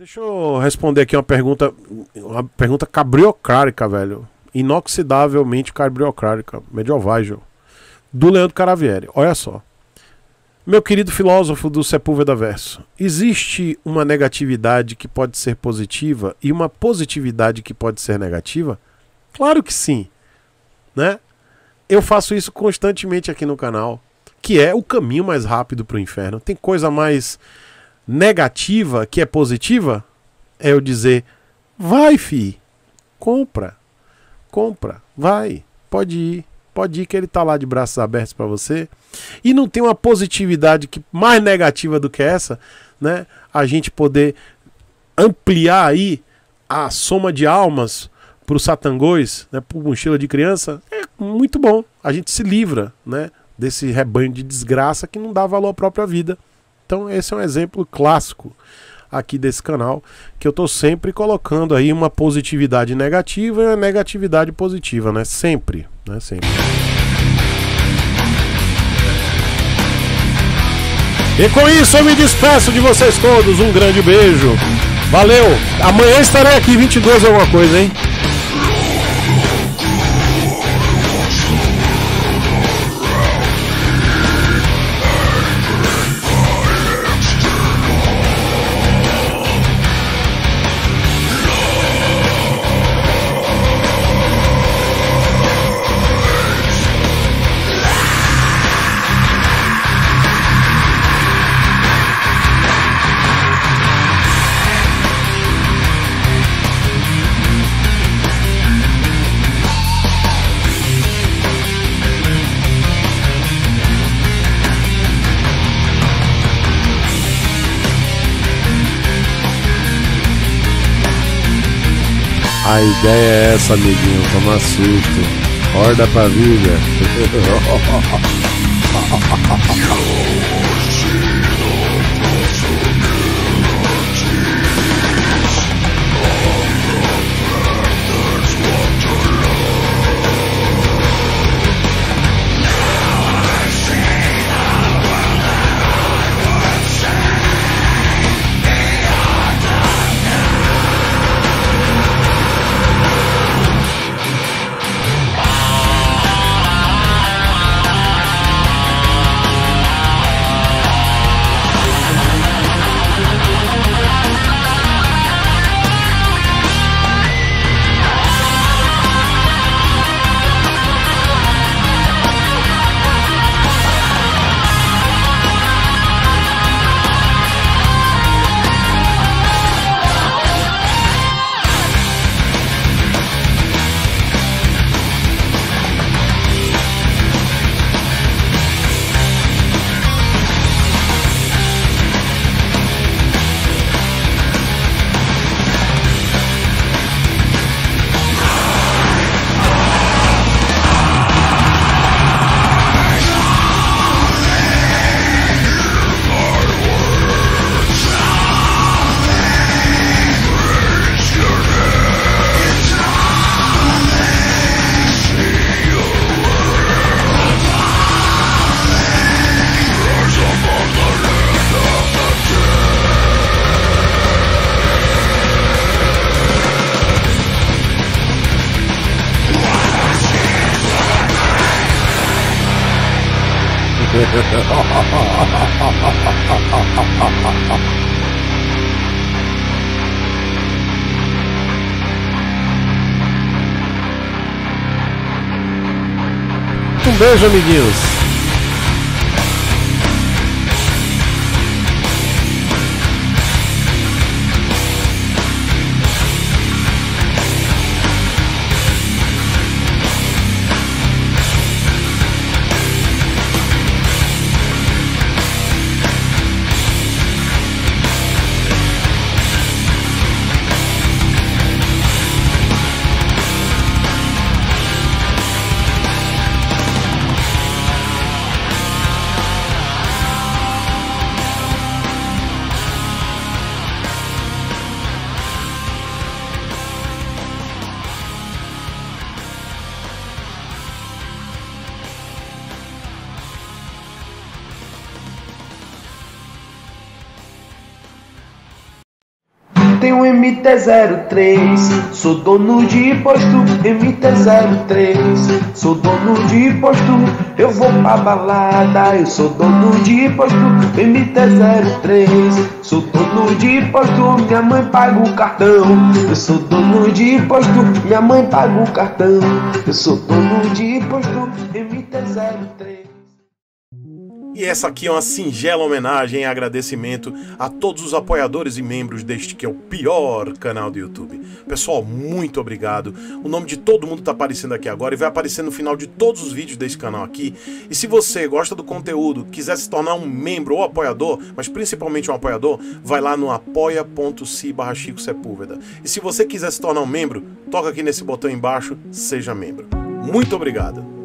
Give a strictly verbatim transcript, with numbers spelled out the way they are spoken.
Deixa eu responder aqui uma pergunta, uma pergunta cabriocrárica, velho. Inoxidavelmente cabriocrárica, medievágil, do Leandro Caravieri. Olha só. Meu querido filósofo do Sepúlveda Verso, existe uma negatividade que pode ser positiva e uma positividade que pode ser negativa? Claro que sim, né? Eu faço isso constantemente aqui no canal, que é o caminho mais rápido para o inferno. Tem coisa mais negativa que é positiva? É eu dizer, vai, fi, compra, compra, vai, pode ir, pode ir que ele tá lá de braços abertos para você. E não tem uma positividade que, mais negativa do que essa, né? A gente poder ampliar aí a soma de almas para os satangões, né, por mochila de criança, é muito bom. A gente se livra, né, desse rebanho de desgraça que não dá valor à própria vida. Então esse é um exemplo clássico aqui desse canal, que eu tô sempre colocando aí uma positividade negativa e uma negatividade positiva, né? Sempre, né? Sempre. E com isso eu me despeço de vocês todos. Um grande beijo. Valeu. Amanhã estarei aqui vinte e dois alguma coisa, hein? A ideia é essa, amiguinho, tomar susto. Horda pra vida. Um beijo, amiguinhos. tenho M T zero três, sou dono de posto, M T zero três, sou dono de posto, eu vou pra balada, eu sou dono de posto, M T zero três, sou dono de posto, minha mãe paga o cartão, eu sou dono de posto, minha mãe paga o cartão, eu sou dono de posto, M T zero três. E essa aqui é uma singela homenagem e agradecimento a todos os apoiadores e membros deste que é o pior canal do YouTube. Pessoal, muito obrigado. O nome de todo mundo tá aparecendo aqui agora e vai aparecer no final de todos os vídeos desse canal aqui. E se você gosta do conteúdo, quiser se tornar um membro ou apoiador, mas principalmente um apoiador, vai lá no apoia.se barra Chico Sepúlveda. E se você quiser se tornar um membro, toca aqui nesse botão embaixo, seja membro. Muito obrigado.